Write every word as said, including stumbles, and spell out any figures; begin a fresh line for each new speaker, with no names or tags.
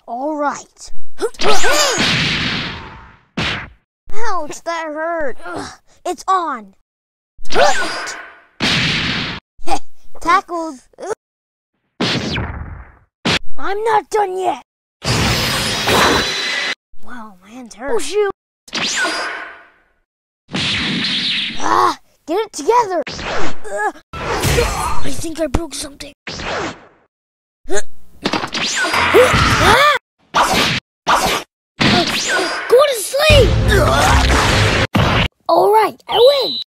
All right. Ouch, that hurt. It's on. Tackled. I'm not done yet. Wow, my hands hurt. Oh, shoot. Ah, get it together. I think I broke something. Ah! Go to sleep! All right, I win.